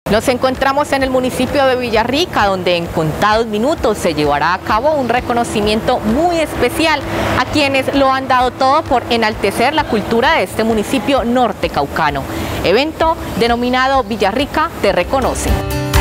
Nos encontramos en el municipio de Villarrica, donde en contados minutos se llevará a cabo un reconocimiento muy especial a quienes lo han dado todo por enaltecer la cultura de este municipio norte caucano. Evento denominado Villarrica Te Reconoce.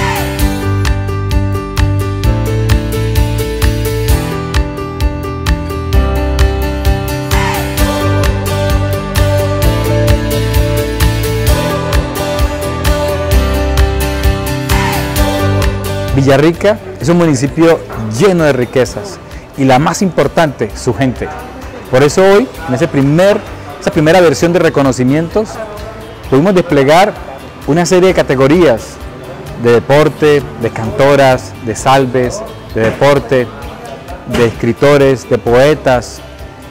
Villarrica es un municipio lleno de riquezas y la más importante, su gente. Por eso hoy, en esa primera versión de reconocimientos, pudimos desplegar una serie de categorías de deporte, de cantoras, de salves, de deporte, de escritores, de poetas,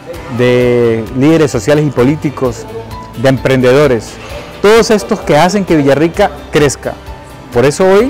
de líderes sociales y políticos, de emprendedores. Todos estos que hacen que Villarrica crezca. Por eso hoy,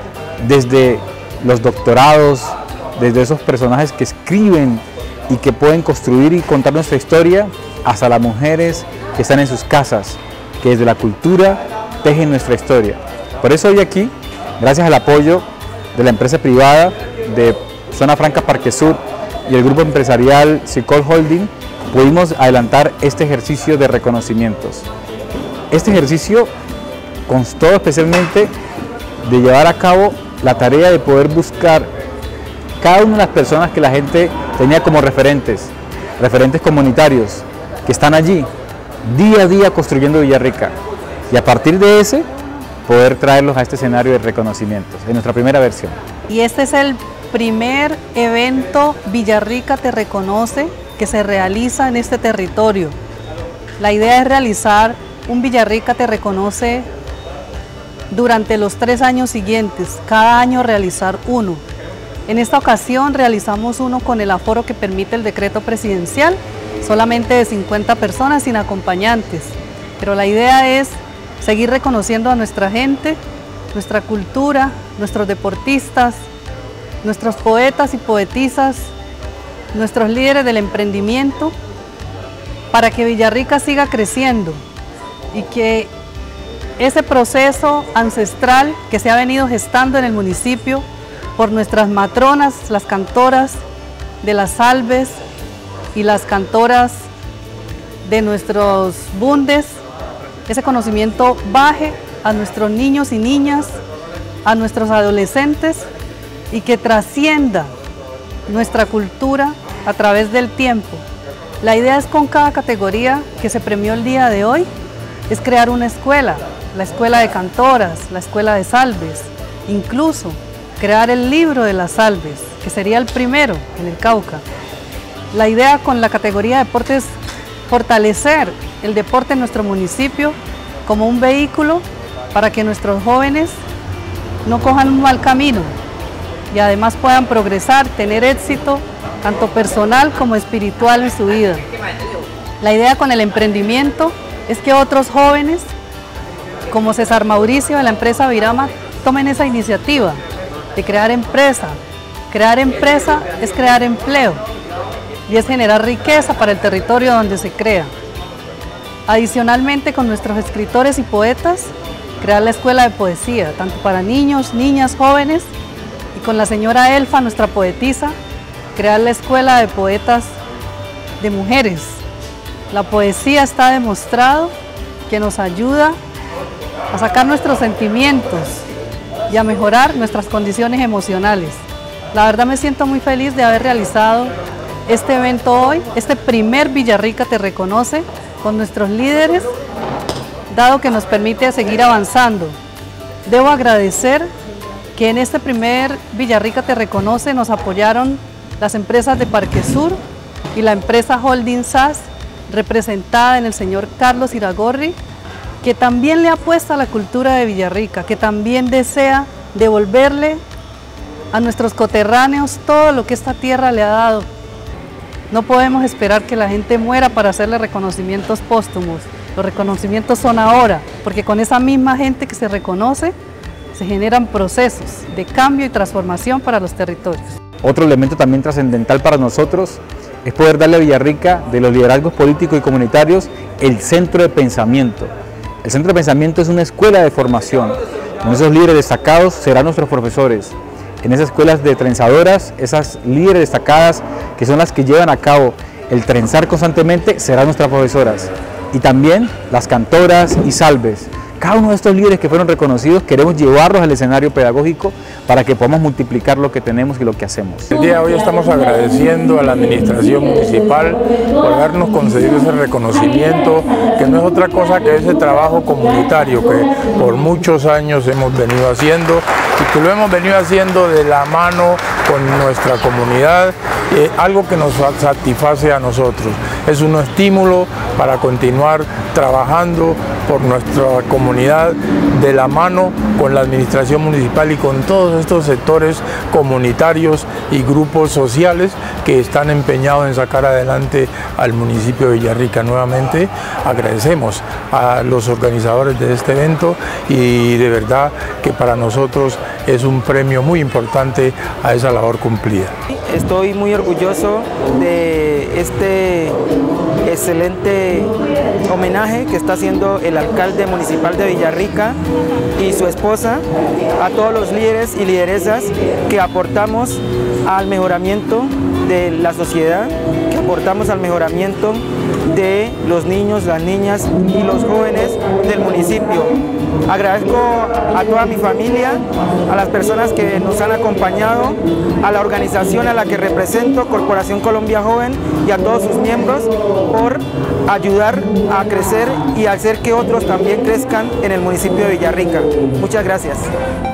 desde los doctorados, desde esos personajes que escriben y que pueden construir y contar nuestra historia, hasta las mujeres que están en sus casas, que desde la cultura tejen nuestra historia. Por eso hoy aquí, gracias al apoyo de la empresa privada de Zona Franca Parque Sur y el grupo empresarial Cicol Holding, pudimos adelantar este ejercicio de reconocimientos. Este ejercicio constó especialmente de llevar a cabo la tarea de poder buscar cada una de las personas que la gente tenía como referentes comunitarios, que están allí día a día construyendo Villarrica, y a partir de ese poder traerlos a este escenario de reconocimientos, en nuestra primera versión. Y este es el primer evento Villarrica Te Reconoce que se realiza en este territorio. La idea es realizar un Villarrica Te Reconoce durante los 3 años siguientes, cada año realizar uno. En esta ocasión realizamos uno con el aforo que permite el decreto presidencial, solamente de 50 personas sin acompañantes. Pero la idea es seguir reconociendo a nuestra gente, nuestra cultura, nuestros deportistas, nuestros poetas y poetisas, nuestros líderes del emprendimiento, para que Villarrica siga creciendo y que ese proceso ancestral que se ha venido gestando en el municipio por nuestras matronas, las cantoras de las salves y las cantoras de nuestros bundes, ese conocimiento baje a nuestros niños y niñas, a nuestros adolescentes, y que trascienda nuestra cultura a través del tiempo. La idea es, con cada categoría que se premió el día de hoy, es crear una escuela, la escuela de cantoras, la escuela de salves, incluso crear el libro de las salves, que sería el primero en el Cauca. La idea con la categoría de deporte es fortalecer el deporte en nuestro municipio como un vehículo para que nuestros jóvenes no cojan un mal camino y además puedan progresar, tener éxito, tanto personal como espiritual en su vida. La idea con el emprendimiento es que otros jóvenes, como César Mauricio de la empresa Virama, tomen esa iniciativa de crear empresa. Crear empresa es crear empleo y es generar riqueza para el territorio donde se crea. Adicionalmente, con nuestros escritores y poetas, crear la escuela de poesía, tanto para niños, niñas, jóvenes, y con la señora Elfa, nuestra poetisa, crear la escuela de poetas de mujeres. La poesía está demostrado que nos ayuda a sacar nuestros sentimientos y a mejorar nuestras condiciones emocionales. La verdad me siento muy feliz de haber realizado este evento hoy, este primer Villarrica Te Reconoce, con nuestros líderes, dado que nos permite seguir avanzando. Debo agradecer que en este primer Villarrica Te Reconoce nos apoyaron las empresas de Parque Sur y la empresa Holding SAS, representada en el señor Carlos Iragorri, que también le apuesta a la cultura de Villarrica, que también desea devolverle a nuestros coterráneos todo lo que esta tierra le ha dado. No podemos esperar que la gente muera para hacerle reconocimientos póstumos. Los reconocimientos son ahora, porque con esa misma gente que se reconoce, se generan procesos de cambio y transformación para los territorios. Otro elemento también trascendental para nosotros es poder darle a Villarrica, de los liderazgos políticos y comunitarios, el centro de pensamiento. El centro de pensamiento es una escuela de formación Esos líderes destacados serán nuestros profesores. En esas escuelas de trenzadoras, esas líderes destacadas que son las que llevan a cabo el trenzar constantemente serán nuestras profesoras. Y también las cantoras y salves. Cada uno de estos líderes que fueron reconocidos queremos llevarlos al escenario pedagógico para que podamos multiplicar lo que tenemos y lo que hacemos. El día de hoy estamos agradeciendo a la administración municipal por habernos concedido ese reconocimiento, que no es otra cosa que ese trabajo comunitario que por muchos años hemos venido haciendo y que lo hemos venido haciendo de la mano con nuestra comunidad, algo que nos satisface a nosotros. Es un estímulo para continuar trabajando por nuestra comunidad de la mano con la administración municipal y con todos estos sectores comunitarios y grupos sociales que están empeñados en sacar adelante al municipio de Villarrica. Nuevamente agradecemos a los organizadores de este evento y de verdad que para nosotros es un premio muy importante a esa labor cumplida. Estoy muy orgulloso de este excelente homenaje que está haciendo el alcalde municipal de Villarrica y su esposa, a todos los líderes y lideresas que aportamos al mejoramiento de la sociedad, que aportamos al mejoramiento de los niños, las niñas y los jóvenes del municipio. Agradezco a toda mi familia, a las personas que nos han acompañado, a la organización a la que represento, Corporación Colombia Joven, y a todos sus miembros por ayudar a crecer y hacer que otros también crezcan en el municipio de Villarrica. Muchas gracias.